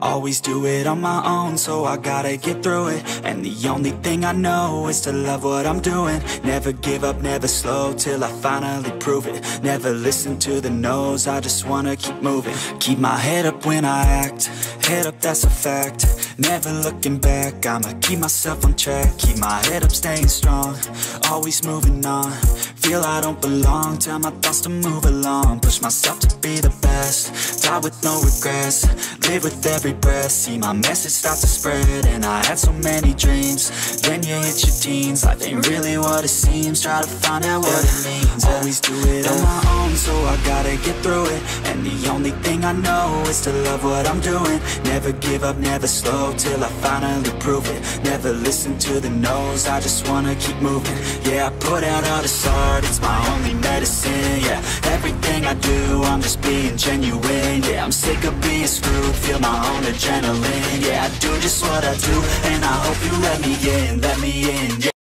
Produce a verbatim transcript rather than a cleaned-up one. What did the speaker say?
Always do it on my own, so I gotta get through it. And the only thing I know is to love what I'm doing. Never give up, never slow, till I finally prove it. Never listen to the no's, I just wanna keep moving. Keep my head up when I act, head up, that's a fact. Never looking back, I'ma keep myself on track. Keep my head up, staying strong, always moving on. Feel I don't belong, tell my thoughts to move along. Push myself to be the best, die with no regrets. Live with every breath, see my message start to spread. And I had so many dreams, then you hit your teens. Life ain't really what it seems, try to find out what it means. Always do it on my own, so I gotta get through it. And the only thing I know is to love what I'm doing. Never give up, never slow, till I finally prove it. Never listen to the no's, I just wanna keep moving. Yeah, I put out all this art, it's my only medicine. Yeah, everything I do, I'm just being genuine. Yeah, I'm sick of being screwed, feel my own adrenaline. Yeah, I do just what I do, and I hope you let me in, let me in, yeah.